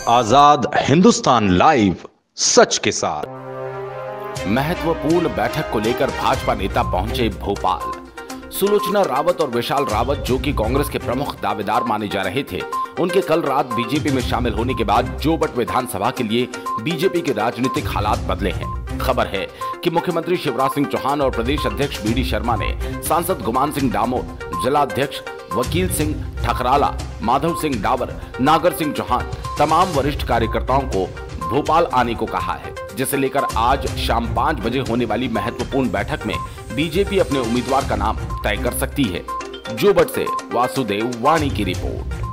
आजाद Hindustan live, सच के साथ। महत्वपूर्ण बैठक को लेकर भाजपा नेता पहुंचे भोपाल। सुलोचना रावत और विशाल रावत, जो कि कांग्रेस के प्रमुख दावेदार माने जा रहे थे, उनके कल रात बीजेपी में शामिल होने के बाद जोबट विधानसभा के लिए बीजेपी के राजनीतिक हालात बदले हैं। खबर है कि मुख्यमंत्री शिवराज सिंह चौहान और प्रदेश अध्यक्ष बीडी शर्मा ने सांसद गुमान सिंह डामोर, जिलाध्यक्ष वकील सिंह ठकराला, माधव सिंह डावर, नागर सिंह चौहान, तमाम वरिष्ठ कार्यकर्ताओं को भोपाल आने को कहा है, जिसे लेकर आज शाम 5 बजे होने वाली महत्वपूर्ण बैठक में बीजेपी अपने उम्मीदवार का नाम तय कर सकती है। जोबट से वासुदेव वाणी की रिपोर्ट।